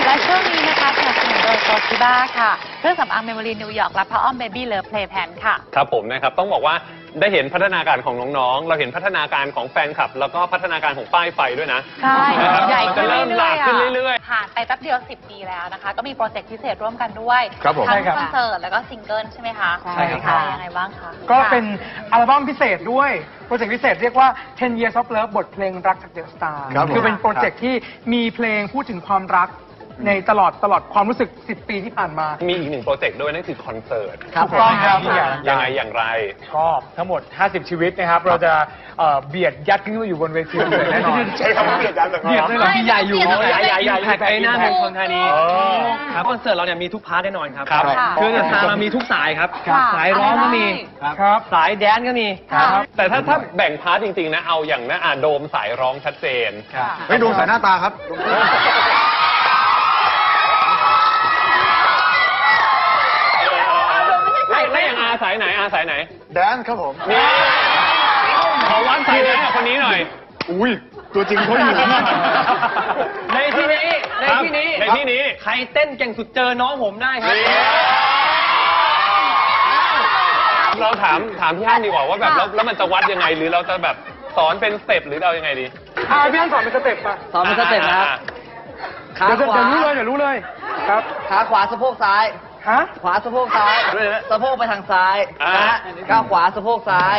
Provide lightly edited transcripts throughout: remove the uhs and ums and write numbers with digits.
และช่วงนี้นะคะสนับสนุนโดยโตชิบ้าค่ะเครื่องสำอางเมมโมรีนิวยอร์กและพระอ้อมเบบี้เลิฟเพลย์แพนค่ะครับผมนะครับต้องบอกว่าได้เห็นพัฒนาการของน้องๆเราเห็นพัฒนาการของแฟนคลับแล้วก็พัฒนาการของป้ายไฟด้วยนะใช่ใหญ่ขึ้นเรื่อยๆผ่านไปแป๊บเดียว10 ปีแล้วนะคะก็มีโปรเจกต์พิเศษร่วมกันด้วยครับผมทั้งคอนเสิร์ตแล้วก็ซิงเกิลใช่ไหมคะใช่ครับยังไงบ้างคะก็เป็นอัลบั้มพิเศษด้วยโปรเจกต์พิเศษเรียกว่า 10 Years of Love บทเพลงรักจากเดอะสตาร์คือเป็นโปรเจกต์ที่มีเพลงพูดถึงความรักในตลอดความรู้สึก10 ปีที่ผ่านมามีอีก1โปรเจกต์ด้วยนั่นคือคอนเสิร์ตถูกต้องครับยังไงอย่างไรก็ทั้งหมด50ชีวิตนะครับเราจะเบียดยัดขึ้นมาอยู่บนเวทีแน่นอนใช้คำว่าเบียดยัดแบบนี้ใหญ่อยู่ใหญ่แพ็คไอ้หน้าเมืองธานีครับคอนเสิร์ตเราเนี่ยมีทุกพาร์ทแน่นอนครับครับคือเดอะสตาร์เรามีทุกสายครับสายร้องก็มีครับสายแดนก็มีแต่ถ้าแบ่งพาร์ทจริงๆนะเอาอย่างนะโดมสายร้องชัดเจนไม่ดูสายหน้าตาครับแล้วอย่างสายไหนสายไหนแดนครับผมนี่ขอวัดสายไหนคนนี้หน่อยอุ้ยตัวจริงเขาอยู่ในที่นี้ใครเต้นเก่งสุดเจอน้องผมได้ครับเราถามพี่ฮั่นดีกว่าว่าแบบแล้วมันจะวัดยังไงหรือเราจะแบบสอนเป็นสเต็ปหรือเรายังไงดีพี่ฮั่นสอนเป็นสเต็ปป่ะสอนเป็นสเต็ปนะครับขาขวาเดี๋ยวรู้เลยครับขาขวาสะโพกซ้ายขวาสะโพกซ้ายสะโพกไปทางซ้ายนะก้าวขวาสะโพกซ้าย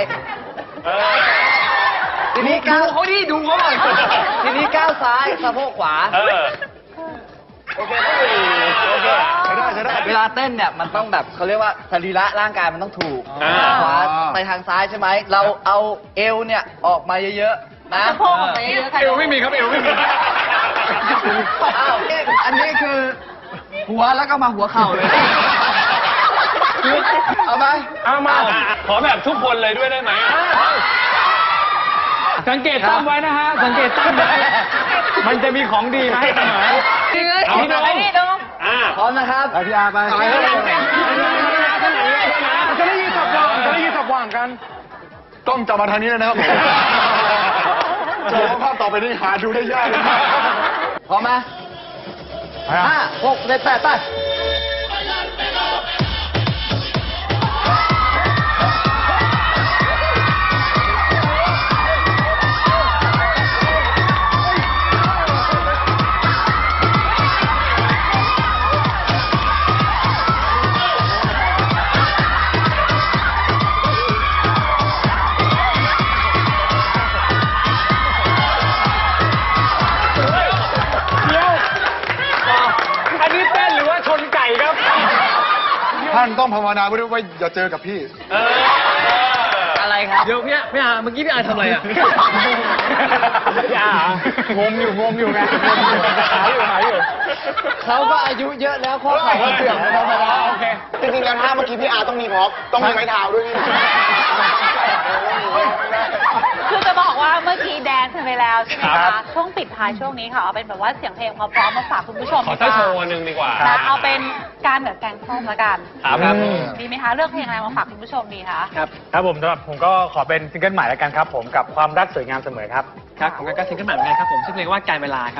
ทีนี้ก้าวเขาดิดูเขาหน่อยทีนี้ก้าวซ้ายสะโพกขวาโอเคใช้ได้เวลาเต้นเนี่ยมันต้องแบบเขาเรียกว่าสรีระร่างกายมันต้องถูกขวาไปทางซ้ายใช่ไหมเราเอาเอวเนี่ยออกมาเยอะๆนะสะโพกออกมาเยอะๆเอวไม่มีครับเอวไม่มีอันนี้คือหัวแล้วก็มาหัวเข่าเลยเอามาขอแบบทุกคนเลยด้วยได้ไหมสังเกตตั้งไว้นะฮะสังเกตตั้งไว้มันจะมีของดีมาให้เสมอเอาพี่น้องพร้อมนะครับพี่อาไปจะได้ยินสับว่างกันต้องจับมาทางนี้นะครับผมโชว์ภาพต่อไปนี้หาดูได้ยากพร้อมไหม5 6 7 8ไปท่านต้องภาวนาไว้ด้วยว่าอย่าเจอกับพี่อะไรครับเดี๋ยวพี่อาเมื่อกี้พี่อาทำอะไรอ่ะพี่อางมอยู่ไงหาอยู่เขาก็อายุเยอะแล้วข้อเข่าก็เสื่อมธรรมดาโอเคจริงๆแล้วถ้าเมื่อกี้พี่อาต้องมีพร็อพต้องมีไม้เท้าด้วยคือจะบอกว่าเมื่อกี้แดนซ์ไปแล้วใช่ไหมคะช่วงปิดท้ายช่วงนี้ค่ะเอาเป็นแบบว่าเสียงเพลงพร้อมๆมาฝากคุณผู้ชมขอสักโชว์นึงดีกว่าเอาเป็นการเหนือแกงส้มละกันครับดีไหมคะเลือกเพลงอะไรมาฝากคุณผู้ชมดีคะครับผมสำหรับผมก็ขอเป็นซิงเกิลใหม่ละกันครับผมกับความรักสวยงามเสมอครับของกันก็ซิงเกิลใหม่เหมือนกันครับผมชื่อเพลงว่าการเวลาครับ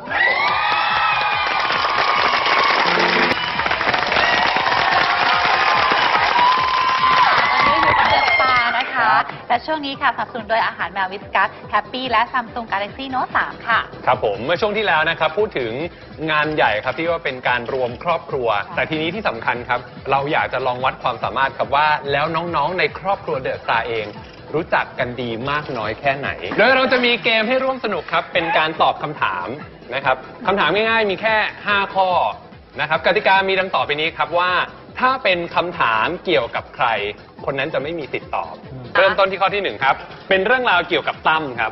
และช่วงนี้ค่ะสนับสนุนโดยอาหารแมววิสกัสแฮปปี้และ Samsung Galaxy Note 3 ค่ะครับผมเมื่อช่วงที่แล้วนะครับพูดถึงงานใหญ่ครับที่ว่าเป็นการรวมครอบครัวแต่ทีนี้ที่สำคัญครับเราอยากจะลองวัดความสามารถครับว่าแล้วน้องๆในครอบครัวเดอะสตาร์เองรู้จักกันดีมากน้อยแค่ไหนโดยเราจะมีเกมให้ร่วมสนุกครับเป็นการตอบคำถามนะครับคำถามง่ายๆมีแค่5ข้อนะครับกติกามีดังต่อไปนี้ครับว่าถ้าเป็นคำถามเกี่ยวกับใครคนนั้นจะไม่มีสิทธิ์ตอบเริ่มต้นที่ข้อที่1ครับเป็นเรื่องราวเกี่ยวกับตั้มครับ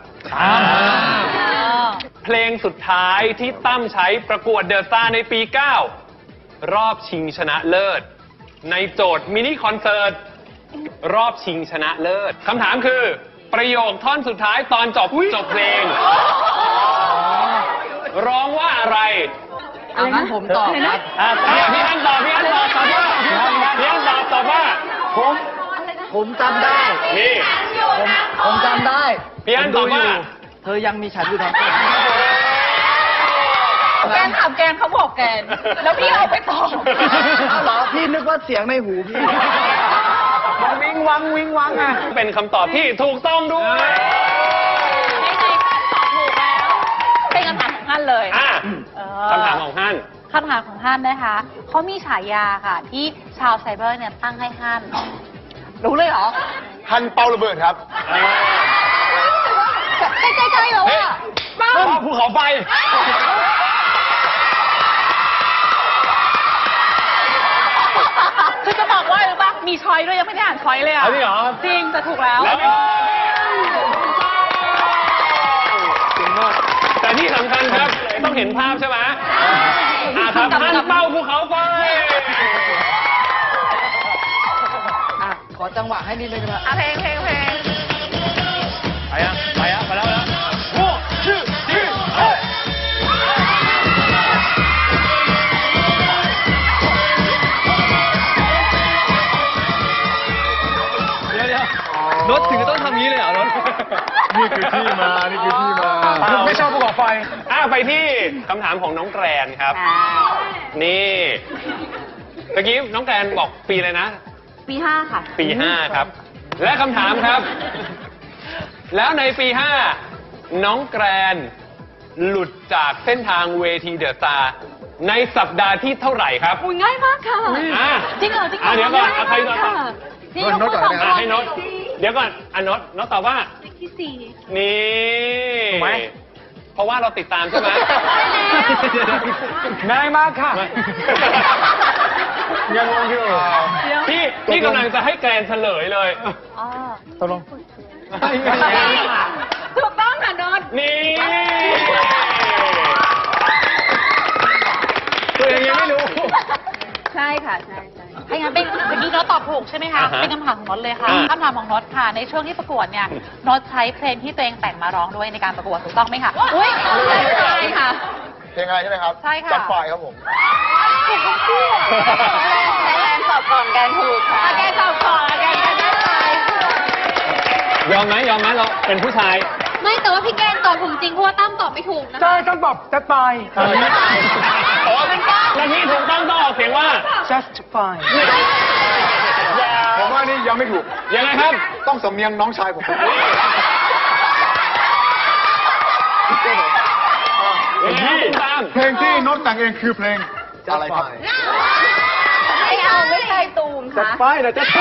เพลงสุดท้ายที่ตั้มใช้ประกวดเดอะสตาร์ในปี 9รอบชิงชนะเลิศในโจทย์มินิคอนเสิร์ตรอบชิงชนะเลิศคำถามคือประโยคท่อนสุดท้ายตอนจบเพลงร้องว่าอะไรงั้นผมตอบครับพี่ท่านตอบว่าผมจำได้นี่ผมจำได้พี่ท่านตอบว่าเธอยังมีฉันอยู่ทั้งแกนถามแกนเขาบอกแกน แล้วพี่เอาไปตอบอ้าวเหรอพี่นึกว่าเสียงในหูพี่วิงวังวิงวังอ่ะเป็นคำตอบที่ถูกต้องด้วยในตอบถูกแล้ว เป็นคำถามของท่านเลยอ่ะเออคำถามของท่านคำถามของท่านนะคะเขามีฉายาค่ะ ที่ชาวไซเบอร์เนี่ยตั้งให้ท่าน รู้เลยเหรอฮันเปาระเบิดครับใกล้ๆแล้วอ่ะภูเขาไฟคือจะบอกว่าหรือปะมีช้อยด้วยยังไม่ได้อ่านช้อยเลยอ่ะเอาจริงเหรอจริงแต่ถูกแล้วแล้วแต่ที่สำคัญครับ ต้องเห็นภาพใช่ไหมครับท่านเป้าภูเขาไฟอ่ะ ขอจังหวะให้นิดนึงนะเพลงไปอ่ะมาแล้วโอ้ชื่อเฮ้ยเดี๋ยวรถถึงจะต้องทำงี้เลยเหรอรถนี่คือที่มา นี่คือที่มาไม่ชอบภูเขาไฟไปที่คำถามของน้องแกรนครับ นี่เมื่อกี้น้องแกรนบอกปีอะไรนะปี 5 ค่ะปี 5 ครับ และคำถามครับ แล้วในปี 5 น้องแกรนหลุดจากเส้นทางเวทีเดอะสตาร์ในสัปดาห์ที่เท่าไหร่ครับอุ้ยง่ายมากค่ะอ่ะจริงเหรอเดี๋ยวก่อนใครตอบนี่โน้ตก่อนนะให้โน้ตเดี๋ยวก่อนโน้ตตอบว่าที่ 4 นี่ถูกไหมเพราะว่าเราติดตามใช่ไหมง่ายมากค่ะยังงงอยู่พี่กำลังจะให้แกรนเฉลยเลยอ๋อตกลงถูกต้องค่ะนนท์นี่ตัวเองยังไม่รู้ใช่ค่ะ ใช่ถ้างั้นเป็นเมื่อกี้โน้ตตอบถูกใช่ไหมคะอ่าฮะเป็นคำถามของโน้ตเลยค่ะอ่าคำถามของโน้ตค่ะ ในช่วงที่ประกวดเนี่ยโน้ตใช้เพลงที่ตัวเองแต่งมาร้องด้วยในการประกวดถูกต้องไหมคะอุ้ยใช่ค่ะเพลงอะไรใช่ไหมครับใช่ค่ะจัดไฟครับผมถูกทั้งคู่แกนสอบก่อนแกนถูกค่ะแกนสอบก่อนแกนได้ไปยอมไหมเราเป็นผู้ชายไม่แต่ว่าพี่แกนตอบถูกจริงเพราะว่าตั้มตอบไม่ถูกนะใช่ต้องบอกจะตายแล้วพี่ถูกต้องออกเสียงว่า just fine ผมว่านี่ยังไม่ถูกยังไงครับต้องสำเนียงน้องชายผมยังไงครับคุณตามเพลงที่โน้ตแต่งเองคือเพลงอะไรครับไม่เอาไม่ใช่ตูมจัดค่ะไฟนะจัดไฟ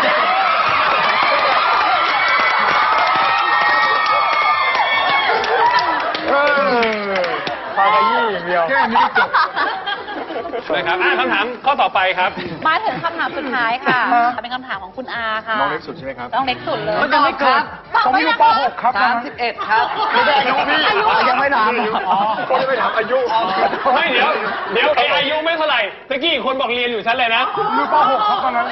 พาไปยี่อย่างเดียวแค่นี้ก็จบนะครับคำถามข้อต่อไปครับมาถึงคำถามสุดท้ายค่ะเป็นคำถามของคุณอาค่ะน้องเล็กสุดใช่ไหมครับน้องเล็กสุดเลยมันยังไม่เกิดผมอยู่ป .6 ครับ 31 ครับไม่ได้อายุพี่ยังไม่ถามก็จะไม่ถามอายุไม่เดี๋ยวอายุไม่เท่าไหร่ตะกี้คนบอกเรียนอยู่ชั้นเลยนะอยู่ป .6 ครับตอนนั้น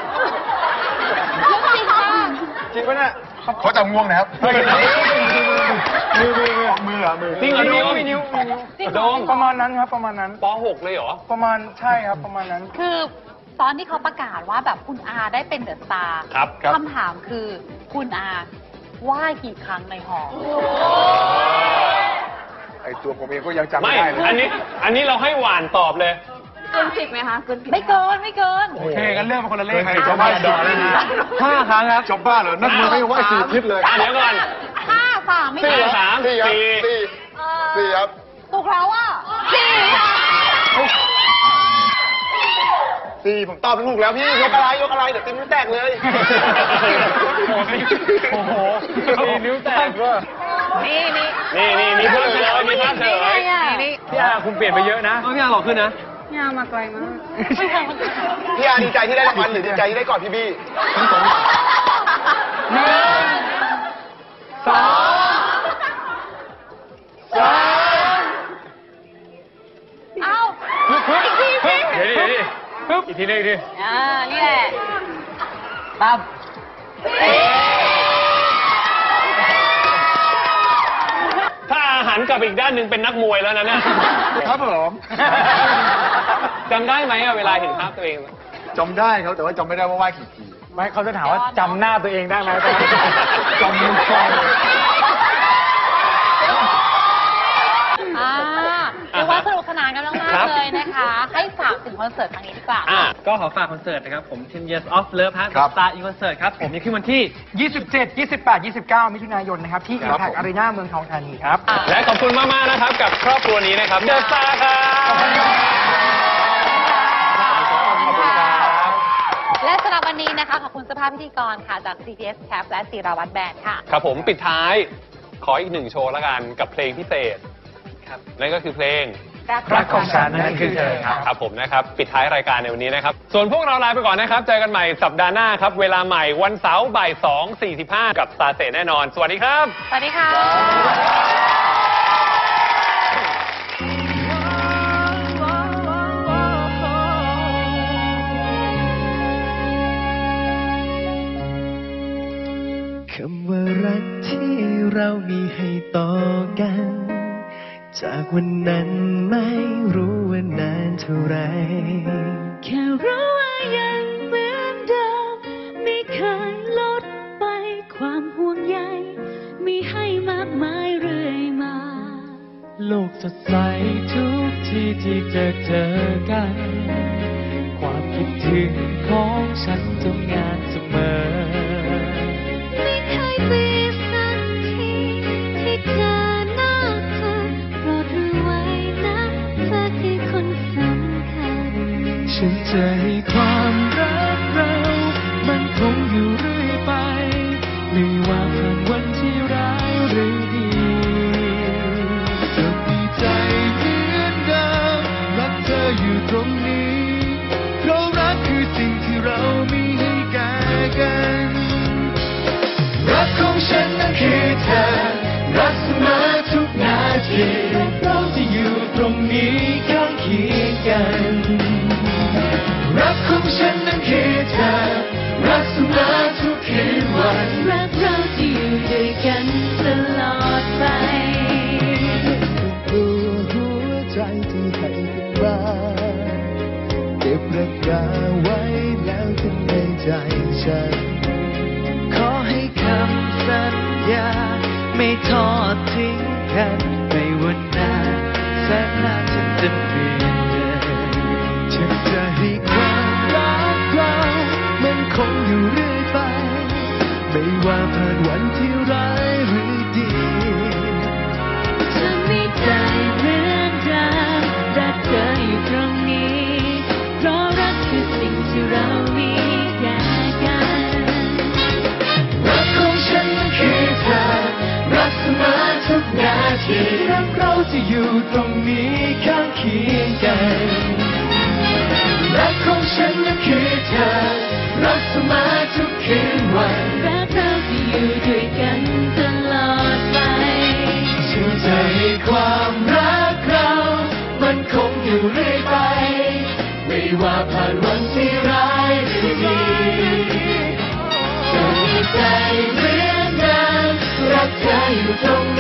จริงปะเนี่ยเขาจะง่วงนะครับมือมือจริงเหรอโดมมีนิ้วโดมประมาณนั้นครับประมาณนั้นป .6 เลยเหรอประมาณใช่ครับประมาณนั้นคือตอนที่เขาประกาศว่าแบบคุณอาได้เป็นเดอะสตาร์ครับคำถามคือคุณอาไหว้กี่ครั้งในหอไอตัวผมเองก็ยังจำไม่ไม่ได้เลยอันนี้เราให้หวานตอบเลยเกิน10ไหมคะเกิน10 ไม่เกินไม่เกินโอเคกันเรื่องเป็นคนละเลขใครจะไหว้สี่เลยนะ 5 ครั้งครับจบบ้าเหรอนักมวยไม่ไหว้สี่ทิศเลยเดี๋ยวก่อน 5 3ไม่สี่ใช่สามสี่ครับสี่สี่ครับถูกแล้วอ่ะ4ค่ะสี่ผมตอบถูกแล้วพี่ยกอะไรเดี๋ยวตีนิ้วแตกเลยโอ้โหมีนิ้วแตกด้วยนี่นี่มีภาพเฉลยมีภาพเฉลยนี่พี่อาคุณเปลี่ยนไปเยอะนะพี่อาหล่อขึ้นนะยาวมาไกลมากพี่อาดีใจที่ได้รางวัลหรือดีใจที่ได้กอดพี่บี้เอ้าเดี๋ยวอีกทีนึงนี่แหละตั้มถ้าหันกลับอีกด้านหนึ่งเป็นนักมวยแล้วนะเนี่ยครับผมจำได้ไหมอะเวลาเห็นภาพตัวเองจำได้ครับแต่ว่าจำไม่ได้ว่าไหว้กี่ทีไม่เขาจะถามว่าจำหน้าตัวเองได้ไหมจำไม่ได้เรียกว่าสนุกสนานกันครับเลยนะคะ ให้ฝากถึงคอนเสิร์ตครั้งนี้ดีกว่าก็ขอฝากคอนเสิร์ตนะครับผม 10 Years of Love ฮะครับ Star in Concert ครับผมมีขึ้นวันที่ 27 28 29 มิถุนายนนะครับ ที่ครับ Impact ผม Arena เมืองทองธานีครับและขอบคุณมาก ๆ นะครับ กับครอบครัวนี้นะครับเดอะสตาร์ครับขอบคุณครับและสำหรับวันนี้นะคะ ขอบคุณสภาพพิธีกรค่ะ จาก CTS Cap และศิราวัตรแบนด์ค่ะครับผมปิดท้ายขออีกหนึ่งโชว์ละกันกับเพลงพิเศษครับนั่นก็คือเพลงรักของฉันนั้นคือเธอครับครับผมนะครับปิดท้ายรายการในวันนี้นะครับ ส่วนพวกเราลาไปก่อนนะครับ เจอกันใหม่สัปดาห์หน้าครับ เวลาใหม่วันเสาร์บ่าย 2:45 กับ Star แน่นอน สวัสดีครับสวัสดีค่ะคำว่ารักที่เรามีให้ต่อกัน จากวันนั้นไม่รู้ว่านานเท่าไรแค่รู้ว่ายังเหมือนเดิมไม่เคยลดไปความห่วงใยมีให้มากมายเรื่อยมาโลกสดใสทุกที่ที่เจอกัน ความคิดถึงของฉันทำงานเสมอไม่เคยมีสักทีที่เจอหน้าเธอโปรดรู้ไว้นะเธอคือคนสำคัญฉันจะให้ความรักเรามันคงอยู่เรื่อยไป ไม่ว่าผ่านวันที่ร้ายหรือดีจะมีใจเหมือนเดิมรักเธออยู่ตรงนี้ เพราะรักคือสิ่งที่เรามีให้แก่กัน รักของฉันนั้นคือเธอ รักเสมอทุกนาทีเราจะอยู่ตรงนี้ข้างเคียงกัน รักของฉันนั้นคือเธอ รักเสมอทุกคืนวันรักเราจะอยู่ด้วยกันตลอดไปตัวหัวใจที่ให้กันมาเก็บรักษาไว้แล้วข้างในใจฉัน ขอให้คำสัญญาไม่ทอดทิ้งกันไม่วันนานแสนนานฉันจะเปลี่ยนเดินฉันจะให้ความรักเรามันคงอยู่เรื่อยไป ไม่ว่าผ่านวันที่ร้ายหรือดีเธอมีใจเหมือนเดิมรักเธออยู่ตรงนี้ เพราะรักคือสิ่งที่เรามีแก่กันรักของฉันนั้นคือเธอ รักเสมอทุกนาทีรักเราจะอยู่ตรงนี้ข้างเคียงกัน รักของฉันนั้นคือเธอ รักเสมอทุกคืนวันรักเราจะอยู่ด้วยกันตลอดไปฉันจะให้ความรักเรามันคงอยู่เรื่อยไป ไม่ว่าผ่านวันที่ร้ายหรือดีจะมีใจเหมือนเดิมรักเธออยู่ตรง